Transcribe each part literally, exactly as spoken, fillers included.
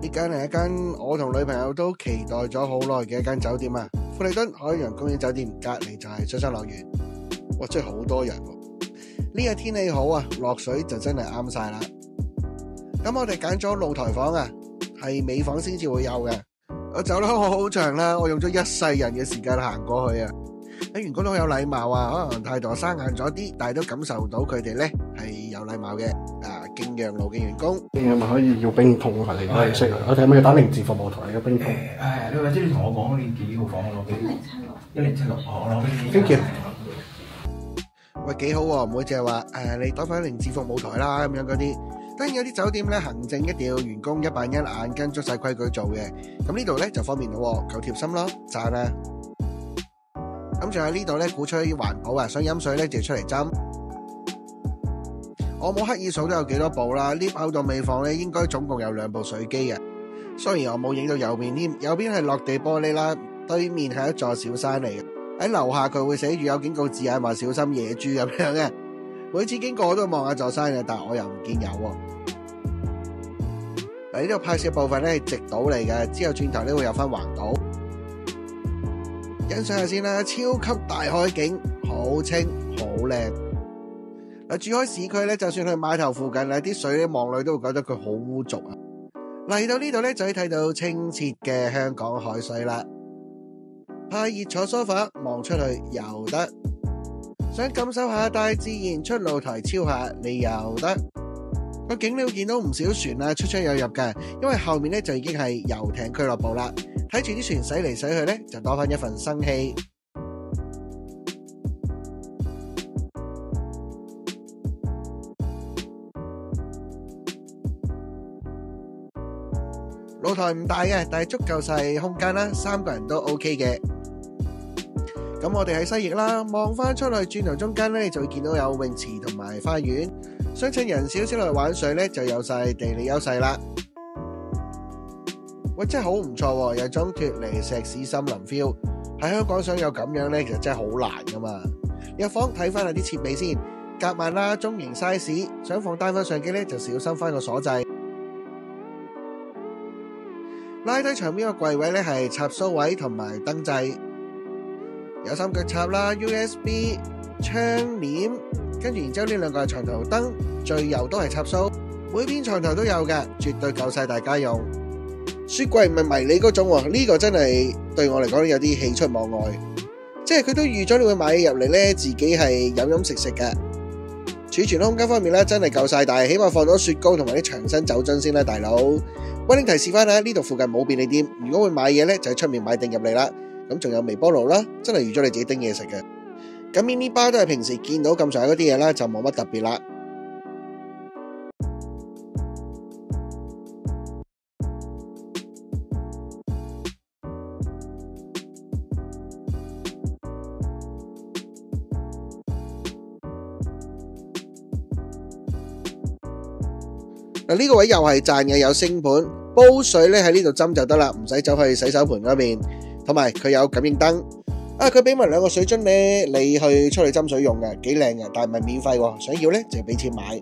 呢間係一間我同女朋友都期待咗好耐嘅一間酒店啊！富利敦海洋公園酒店隔籬就係水上樂園，哇，真係好多人喎！呢日天氣好啊，落水就真係啱晒啦。咁我哋揀咗露台房啊，係尾房先至會有嘅。我走得好長啦，我用咗一世人嘅時間行過去啊！啲員工都好有禮貌啊，可能態度生硬咗啲，但係都感受到佢哋咧係有禮貌嘅。啊，敬讓路嘅員工， 你係咪可以要冰桶啊？你可以識我睇下有打零字服務台嘅冰桶。 誒，你或者你同我講你幾號房我攞俾你？一零七六，我攞俾你。 Thank you。 喂，幾好喎，唔會淨係話誒你打返零字服務台啦咁樣嗰啲。當然有啲酒店咧行政一定要員工一板一眼跟足晒規矩做嘅，咁呢度咧就方便咯，夠貼心咯，讚啊！咁仲有呢度咧鼓吹環保啊，想飲水咧就出嚟斟。我冇刻意數都有幾多部啦，呢後到尾房咧應該總共有兩部水機嘅。雖然我冇影到右邊添，右邊係落地玻璃啦，對面係一座小山嚟嘅。喺樓下佢會寫住有警告字眼，話小心野豬咁樣嘅。每次經過我都望下座山嘅，但我又唔見有喎。嗱，呢度拍攝部分咧係直島嚟嘅，之後轉頭咧會有翻橫島。欣賞下先啦，超級大海景，好清好靚。嗱，住開市區咧，就算去碼頭附近咧，啲水咧望落去都會覺得佢好污濁啊。嚟到呢度咧，就可以睇到清澈嘅香港海水啦。怕熱坐梳化望出去又得，想感受下大自然出露台超下你又得。個景你會見到唔少船啊，出出入入嘅，因為後面咧就已經係遊艇俱樂部啦。睇住啲船駛嚟駛去咧，就多翻一份生氣。露台唔大嘅，但係足夠細空間啦，三個人都 OK 嘅。咁我哋喺西翼啦，望翻出去轉頭中間咧，就會見到有泳池同埋花園。想趁人少少嚟玩水咧，就有晒地理優勢啦。喂，真係好唔錯，有種脫離石屎森林 feel。喺香港想有咁樣咧，其實真係好難噶嘛。入房睇翻下啲設備先，夾萬啦，中型 size。想放單反相機咧，就小心翻個鎖掣。拉低牆邊個櫃位咧，係插蘇位同埋燈掣，有三腳插啦 ，U S B 窗簾，跟住然之後呢兩個係床頭燈，最右都係插蘇，每邊床頭都有嘅，絕對夠晒大家用。雪櫃唔係迷你嗰種喎，呢個真係對我嚟講有啲喜出望外，即係佢都預咗你會買嘢入嚟咧，自己係飲飲食食嘅。儲存空間方面咧，真係夠晒大，起碼放到雪糕同埋啲長身酒樽先啦，大佬。溫馨提示翻啦，呢度附近冇便利店，如果會買嘢咧，就喺出面買定入嚟啦。咁仲有微波爐啦，真係預咗你自己叮嘢食嘅。咁 mini bar 都係平時見到咁上下嗰啲嘢啦，就冇乜特別啦。嗱，呢個位又係賺嘅，有星盤，煲水咧喺呢度斟就得啦，唔使走去洗手盆嗰邊。同埋佢有感應燈，啊佢俾埋兩個水樽咧，你去出去斟水用嘅，幾靚嘅，但係唔係免費喎，想要咧就要俾錢買。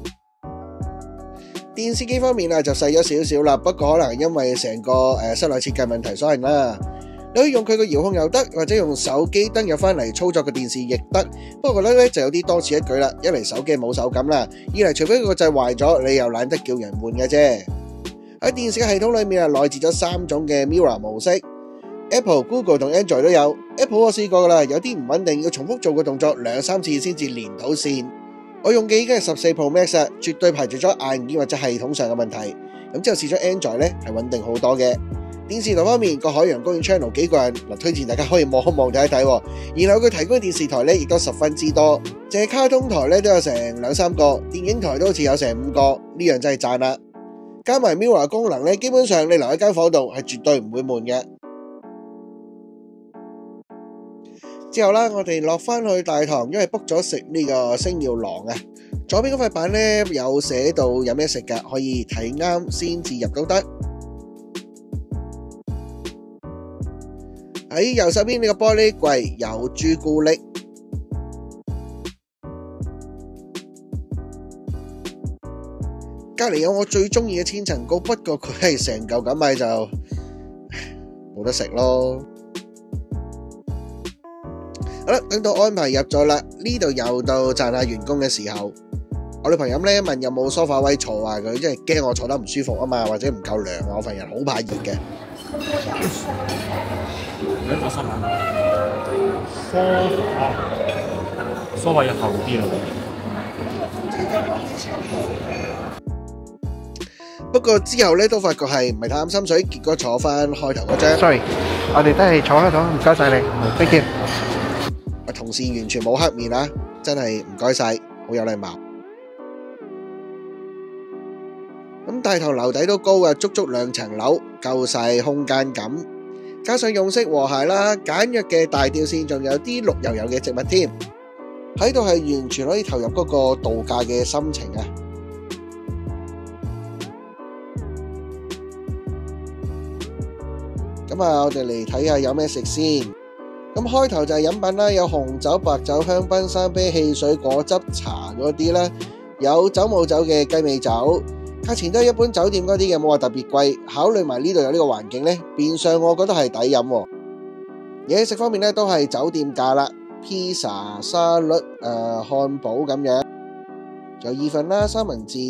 電視機方面啊就細咗少少啦，不過可能因為成個誒室內設計問題所限啦。你可以用佢個遙控又得，或者用手機登入翻嚟操作個電視亦得。不過覺得咧就有啲多此一舉啦，一嚟手機冇手感啦，二嚟除非佢個掣壞咗，你又懶得叫人換嘅啫。喺電視嘅系統裏面啊，內置咗三種嘅 Mirror 模式。Apple、Google 同 Android 都有。Apple 我試過噶啦，有啲唔穩定，要重複做個動作兩三次先至連到線。我用嘅已經係十四 Pro Max 啊，絕對排除咗硬件或者系統上嘅問題。咁之後試咗 Android 咧，係穩定好多嘅。電視台方面，個海洋公園 channel 幾個人嗱，推薦大家可以望一望睇一睇。然後佢提供嘅電視台咧，亦都十分之多，淨係卡通台咧都有成兩三個，電影台都好似有成五個，呢樣真係讚啦。加埋 Mirror 功能咧，基本上你留喺間房度係絕對唔會悶嘅。之後啦，我哋落翻去大堂，因為 book 咗食呢個星耀廊啊。左邊嗰塊板咧有寫到有咩食噶，可以睇啱先至入都得。喺右手邊呢個玻璃櫃有朱古力。隔隔離有我最中意嘅千層糕，不過佢係成嚿咁買就冇得食咯。好啦，等到安排入咗啦，呢度又到讚下員工嘅時候。我女朋友咧問有冇梳化位坐啊，佢即係驚我坐得唔舒服啊嘛，或者唔夠涼啊，我份人好怕熱嘅。 兩個新聞梳化，梳化要後啲咯。 不過之後咧都發覺係唔係太啱心水，結果坐翻開頭嗰張。 Sorry，我哋都係坐開咗，唔該晒你，thank you。 同事完全冇黑面啊，真係唔該晒，好有禮貌。咁大堂樓底都高啊，足足兩層樓，夠晒空間感。加上用色和諧啦，簡約嘅大吊扇，仲有啲綠油油嘅植物添，喺度係完全可以投入嗰個度假嘅心情啊！咁啊，我哋嚟睇下有咩食先。咁開頭就係飲品啦，有紅酒、白酒、香檳、生啤、汽水、果汁、茶嗰啲啦，有酒冇酒嘅雞尾酒。價錢都係一般酒店嗰啲嘅，冇話特別貴。考慮埋呢度有呢個環境呢，變相我覺得係抵飲。嘢食方面呢，都係酒店價啦，披薩、沙律、誒、呃、漢堡咁樣，仲有意粉啦、三文治。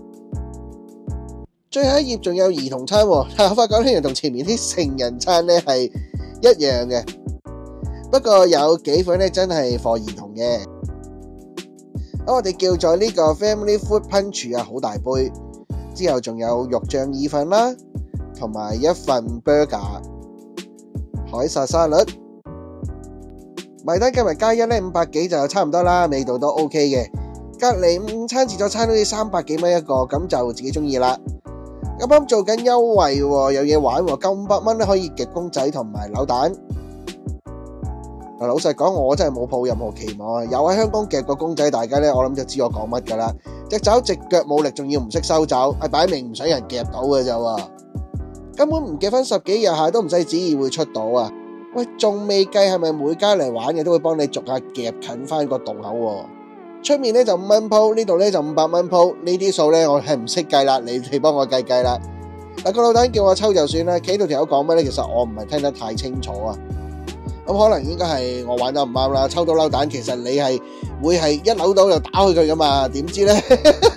最後一頁仲有兒童餐，但我發覺呢樣同前面啲成人餐呢係一樣嘅，不過有幾款呢真係畀兒童嘅。咁我哋叫做呢個 Family Food Punch 啊，好大杯。之後仲有肉醬意粉啦，同埋一份 burger、凱撒沙律。埋單計埋加一咧，五百幾就差唔多啦，味道都 OK 嘅。隔離午餐自助餐好似三百幾蚊一個，咁就自己中意啦。啱啱做緊優惠喎，有嘢玩喎，夠五百蚊咧可以夾公仔同埋扭蛋。嗱，老實講，我真係冇抱任何期望啊！有喺香港夾個公仔，大家咧我諗就知我講乜噶啦。隻爪直腳冇力，仲要唔識收爪，係擺明唔想人夾到嘅咋喎，根本唔夾翻十幾廿下都唔使旨意會出到啊！喂，仲未計係咪每家嚟玩嘅都會幫你逐下夾近翻個洞口喎？出面咧就五蚊鋪，呢度咧就五百蚊鋪，呢啲數咧我係唔識計啦，你哋幫我計計啦。嗱，個老闆叫我抽就算啦，企喺度條友講乜咧，其實我唔係聽得太清楚啊。咁可能應該係我玩得唔啱啦，抽到扭蛋其實你係會係一扭到就打開佢噶嘛，點知咧？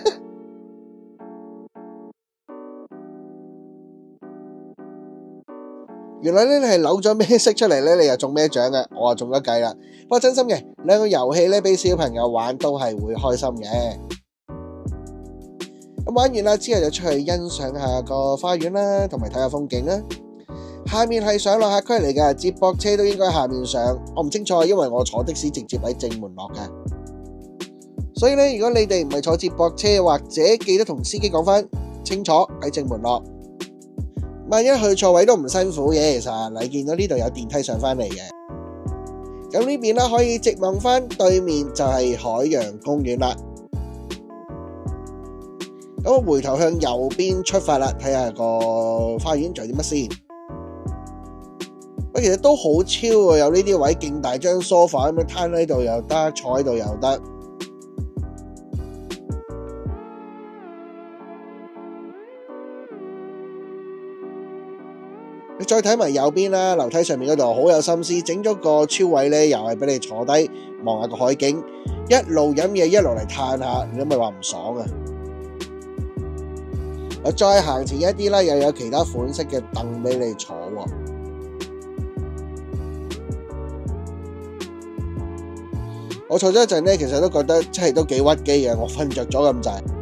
原來咧你係扭咗咩色出嚟咧，你又中咩獎嘅？我啊中咗計啦。不過真心嘅，兩個遊戲咧俾小朋友玩都係會開心嘅。咁玩完啦之後就出去欣賞下個花園啦，同埋睇下風景啦。下面係上落客區嚟嘅，接駁車都應該下面上，我唔清楚，因為我坐的士直接喺正門落嘅。所以咧，如果你哋唔係坐接駁車，或者記得同司機講翻清楚喺正門落。萬一去錯位都唔辛苦嘅，其實你見到呢度有電梯上翻嚟嘅。咁呢邊啦，可以直望翻對面就係海洋公園啦。咁我回頭向右邊出發啦，睇下個花園仲有啲乜先。喂，其實都好超喎，有呢啲位勁大張梳化咁樣攤喺度又得，坐喺度又得。你再睇埋右邊啦，樓梯上面嗰度好有心思，整咗個超位咧，又係俾你坐低望下個海景，一路飲嘢一路嚟嘆下，你都咪話唔爽啊！我再行前一啲啦，又有其他款式嘅凳俾你坐喎。我坐咗一陣咧，其實都覺得真係都幾屈機嘅，我瞓着咗咁滯。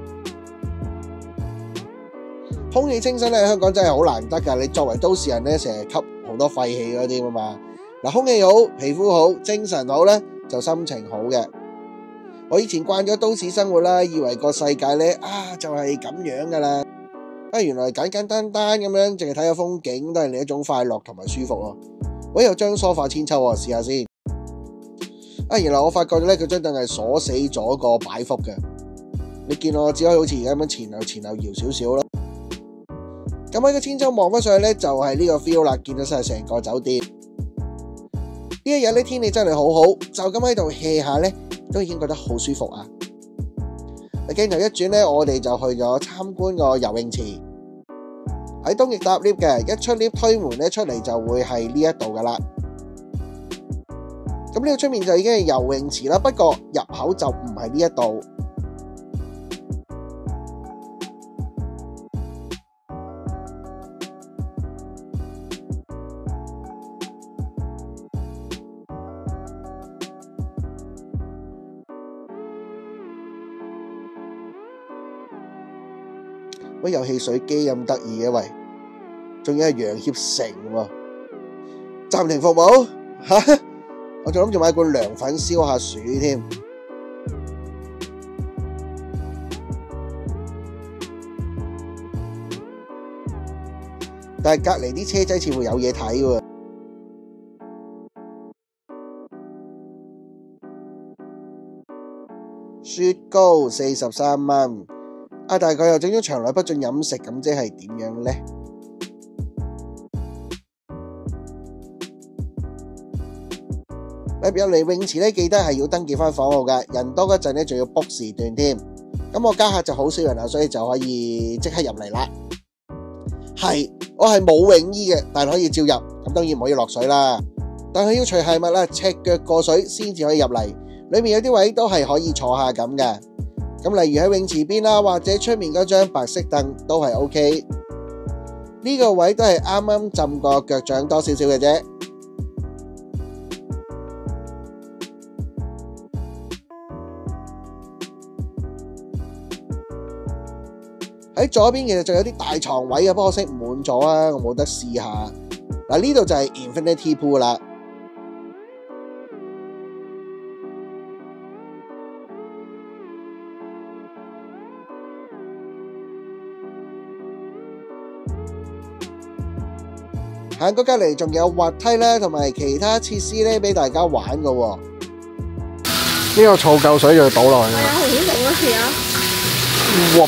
空氣清新咧，香港真係好難得㗎。你作為都市人咧，成日吸好多廢氣嗰啲啊嘛。嗱，空氣好，皮膚好，精神好咧，就心情好嘅。我以前慣咗都市生活啦，以為個世界咧啊就係咁樣㗎啦。啊，原來簡簡單單咁樣，淨係睇下風景都係另一種快樂同埋舒服咯。我有張梳化千秋喎，試下先。啊，原來我發覺咧，佢張凳係鎖死咗個擺幅嘅。你見我只可以好似而家咁樣前後前後搖少少咯。咁喺個千秋望翻上去咧，就係呢個 feel 啦，見到晒成個酒店。呢一日咧天氣真係好好，就咁喺度 hea 下咧，都已經覺得好舒服啊！ 鏡頭一轉咧，我哋就去咗參觀個游泳池。喺東翼搭 lift 嘅，一出 lift 推門咧出嚟就會係呢一度噶啦。咁呢度出面就已經係游泳池啦，不過入口就唔係呢一度。喂，有汽水機咁得意嘅喂，仲要係楊協成喎，暫停服務嚇，我仲諗住買罐涼粉燒下暑添。但係隔離啲車仔似乎有嘢睇喎。雪糕四十三蚊。啊！大概又整咗場內不准飲食，咁即係點樣呢？入嚟泳池咧，記得係要登記翻房號㗎，人多嗰陣咧，仲要 book 時段添。咁我家下就好少人啊，所以就可以即刻入嚟啦。係，我係冇泳衣嘅，但係可以照入。咁當然唔可以落水啦，但係要除鞋襪啦，赤腳過水先至可以入嚟。裏面有啲位都係可以坐下咁嘅。咁例如喺泳池邊啦，或者出面嗰張白色凳都係 OK。呢個位都係啱啱浸過腳掌多少少嘅啫。喺左邊其實仲有啲大床位啊，不過可惜滿咗啊，我冇得試下。嗱，呢度就係 Infinity Pool 啦。行過隔離仲有滑梯啦，同埋其他設施咧俾大家玩噶。呢個儲夠水就要倒落去。係啊，好好倒一次啊！哇！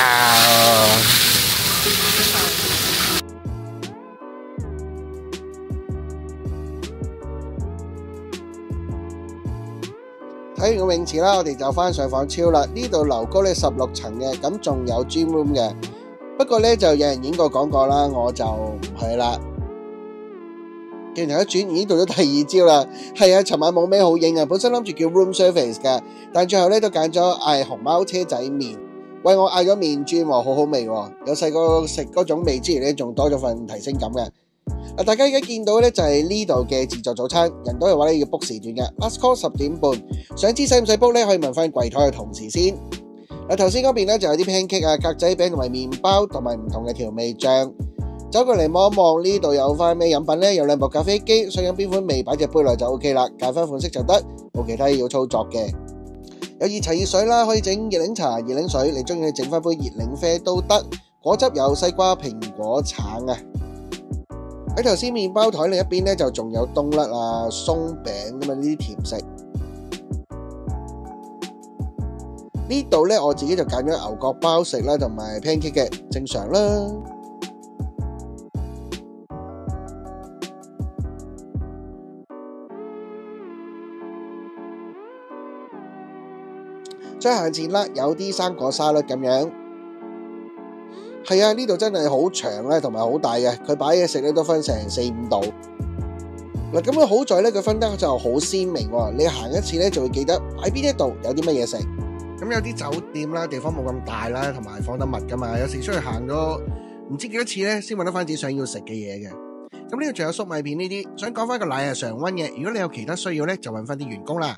睇完個泳池啦，我哋就翻上房超啦。呢度樓高咧十六層嘅，咁仲有 gym room 嘅。不過咧就有人影過講過啦，我就唔去啦。鏡頭一轉，已經到咗第二朝啦。係啊，尋晚冇咩好影啊，本身諗住叫 room service 噶，但最後咧都揀咗嗌熊貓車仔麵。喂，我嗌咗麵磚，好好味喎。有細個食嗰種味之餘咧，仲多咗份提升感嘅。嗱，大家而家見到咧就係呢度嘅自助早餐，人多嘅話咧要 book 時段嘅 ，last call 十點半。想知使唔使 book 咧，可以問翻櫃台嘅同事先。嗱，頭先嗰邊咧就有啲 pancake 啊、格仔餅同埋麵包同埋唔同嘅調味醬。走過嚟望一望呢度有翻咩飲品呢？有兩部咖啡機，想飲邊款味擺隻杯內就 OK 啦，揀翻款式就得，冇其他要操作嘅。有熱茶熱水啦，可以整熱檸茶、熱檸水，你中意整翻杯熱檸啡都得。果汁有西瓜、蘋果、橙啊。喺頭先麵包台另一邊呢，就仲有冬甩啊、鬆餅咁啊呢啲甜食。呢度呢，我自己就揀咗牛角包食啦，同埋 pancake 嘅，正常啦。再行前啦，有啲生果沙律咁樣。係啊，呢度真係好長咧，同埋好大嘅。佢擺嘢食咧都分成四五度。嗱，咁樣好在咧，佢分得就好鮮明喎。你行一次咧，就會記得喺邊一度有啲乜嘢食。咁有啲酒店啦，地方冇咁大啦，同埋放得密噶嘛。有時出去行咗唔知幾多次咧，先揾得翻自己想要食嘅嘢嘅。咁呢度仲有粟米片呢啲。想講翻個奶係常溫嘅，如果你有其他需要咧，就揾翻啲員工啦。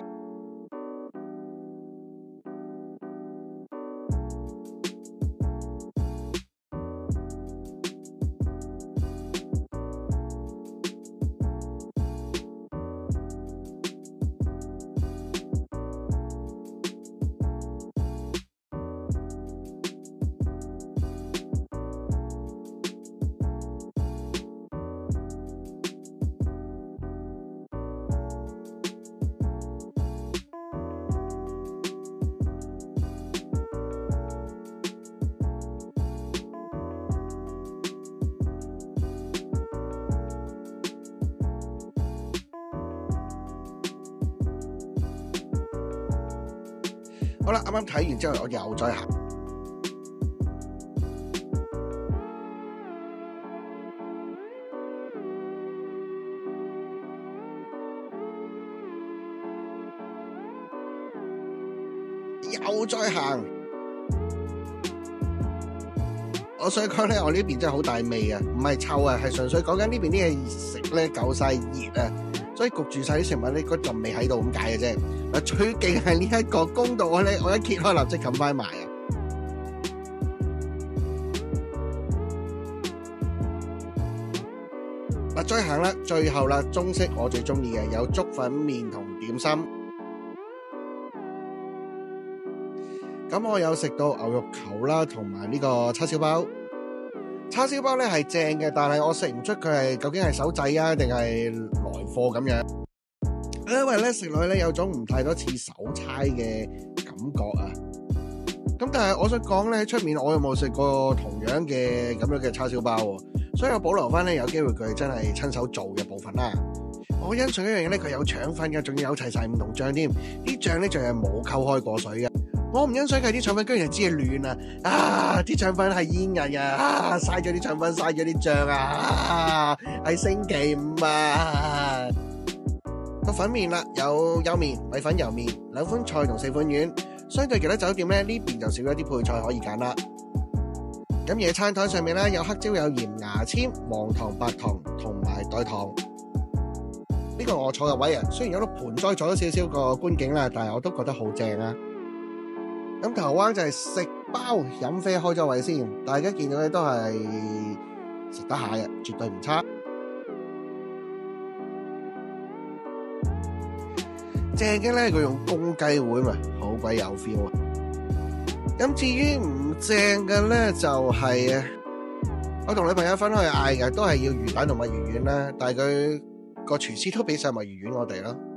好啦，啱啱睇完之後，我又再行。又再行，我想講咧，我呢邊真係好大味啊，唔係臭啊，係純粹講緊呢邊啲嘢食咧夠晒熱啊，所以焗住晒啲食物咧嗰陣味喺度咁解嘅啫。嗱，最勁係呢一個公道咧，我一揭開立即冚翻埋啊！嗱，再行啦，最後啦，中式我最中意嘅有粥粉麵同點心。咁我有食到牛肉球啦，同埋呢個叉燒包。叉燒包咧係正嘅，但係我食唔出佢係究竟係手製啊，定係來貨咁樣。因為咧食落去咧有種唔太多似手差嘅感覺啊。咁但係我想講咧，喺出面我有冇食過同樣嘅咁樣嘅叉燒包喎？所以我保留翻咧有機會佢真係親手做嘅部分啦。我欣賞一樣嘢咧，佢有腸粉嘅，仲要有齊晒唔同醬添。啲醬咧仲係冇溝開過水嘅。我唔欣賞佢啲腸粉居然係只係亂啊！啊，啲腸粉係煙韌啊！啊，嘥咗啲腸粉，嘥咗啲醬啊！係星期五啊！個粉麵啦，有幼麵、米粉油麵、兩款菜同四款丸。相對其他酒店咧，呢邊就少咗啲配菜可以揀啦。咁野餐台上面咧有黑椒、有鹽、牙籤、黃糖、白糖同埋代糖。呢個我坐嘅位啊，雖然有粒盆栽阻咗少少個觀景啦，但係我都覺得好正啊！咁頭灣就係食包飲啡開咗位先，大家見到嘅都係食得下嘅，絕對唔差。正嘅咧，佢用公雞碗嘛，好鬼有 feel 啊！咁至於唔正嘅咧，就係、是、我同女朋友分開去嗌嘅，都係要魚蛋同墨魚丸啦，但係佢個廚師都俾晒墨魚丸我哋咯。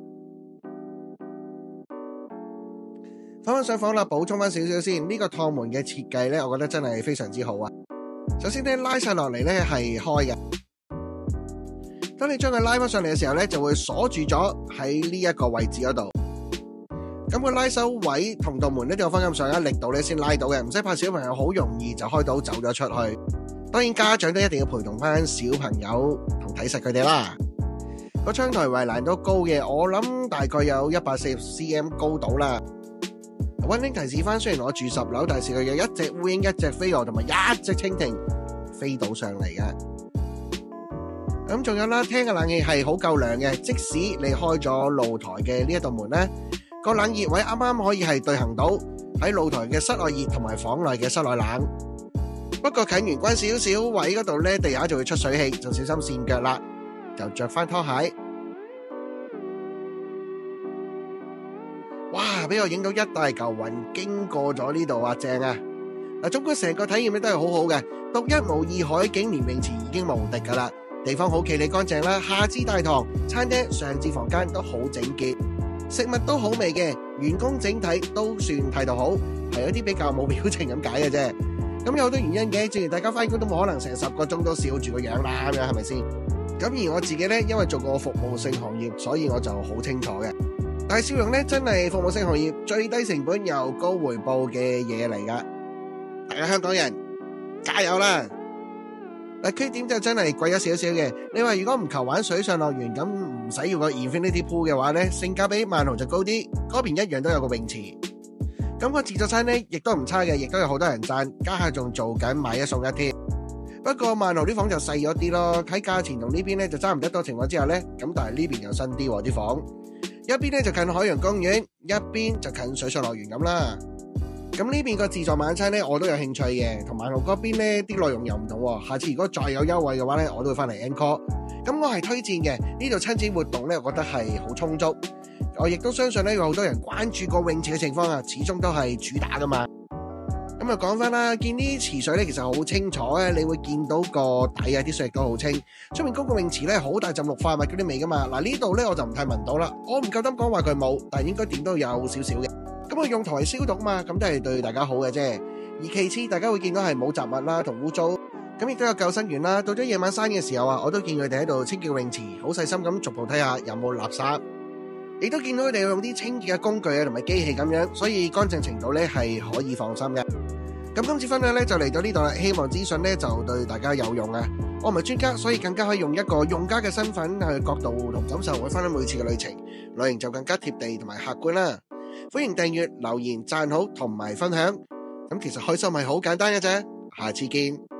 翻返上房啦，補充翻少少先。呢個趟門嘅設計咧，我覺得真係非常之好啊。首先咧，拉晒落嚟咧係開嘅。當你將佢拉翻上嚟嘅時候咧，就會鎖住咗喺呢一個位置嗰度。咁個拉手位同道門咧都有翻咁上下力度咧先拉到嘅，唔使怕小朋友好容易就開到走咗出去。當然家長都一定要陪同翻小朋友同睇實佢哋啦。個窗台圍欄都高嘅，我諗大概有一百四十 centimeter 高度啦。溫馨提示翻，雖然我住十樓，但係佢有一隻烏蠅、一隻飛蛾同埋一隻蜻蜓飛到上嚟嘅。咁仲有啦，廳嘅冷氣係好夠涼嘅，即使你開咗露台嘅呢一道門咧，個冷熱位啱啱可以係對行到喺露台嘅室外熱同埋房內嘅室內冷。不過近完關少少位嗰度咧，地下就會出水氣，就小心跣腳啦，就着翻拖鞋。哇！俾我影到一大嚿雲經過咗呢度啊，正啊！嗱，總括成個體驗咧都係好好嘅，獨一無二海景連泳池已經無敵噶啦，地方好企理乾淨啦，下至大堂、餐廳、上至房間都好整潔，食物都好味嘅，員工整體都算態度好，係有啲比較冇表情咁解嘅啫。咁有好多原因嘅，正如大家翻工都冇可能成十個鐘都笑住個樣啦，咁樣係咪先？咁而我自己咧，因為做過服務性行業，所以我就好清楚嘅。但係笑容咧，真係服務性行業最低成本又高回報嘅嘢嚟噶。大家香港人加油啦！嗱，缺點就真係貴咗少少嘅。你話如果唔求玩水上樂園，咁唔使要個 Infinity Pool 嘅話咧，性價比萬豪就高啲。嗰邊一樣都有個泳池。咁個自助餐咧，亦都唔差嘅，亦都有好多人讚，家下仲做緊買一送一添。不過萬豪啲房就細咗啲咯，喺價錢同呢邊咧就差唔多情況之下咧，咁但係呢邊又新啲啲房。一邊咧就近海洋公園，一邊就近水上樂園咁啦。咁呢邊個自助晚餐咧，我都有興趣嘅。同萬豪嗰邊咧啲內容又唔同，下次如果再有優惠嘅話咧，我都會翻嚟 encore。咁我係推薦嘅，呢度親子活動咧，我覺得係好充足。我亦都相信咧，有好多人關注個泳池嘅情況啊，始終都係主打噶嘛。咁啊講翻啦，見啲池水咧其實好清楚咧，你會見到個底啊，啲水亦都好清。出面公共泳池咧好大浸綠化物嗰啲味噶嘛，嗱呢度咧我就唔太聞到啦，我唔夠膽講話佢冇，但係應該點都有少少嘅。咁啊用途係消毒嘛，咁都係對大家好嘅啫。而其次大家會見到係冇雜物啦同污糟，咁亦都有救生員啦。到咗夜晚閂嘅時候啊，我都見佢哋喺度清潔泳池，好細心咁逐步睇下有冇垃圾。 亦都見到佢哋用啲清潔嘅工具啊同埋機器咁樣，所以乾淨程度咧係可以放心嘅。咁今次分享咧就嚟到呢度啦，希望資訊咧就對大家有用啊！我唔係專家，所以更加可以用一個用家嘅身份去角度同感受去分享每次嘅旅程，旅程就更加貼地同埋客觀啦。歡迎訂閱、留言、讚好同埋分享。咁其實開心係好簡單嘅啫，下次見。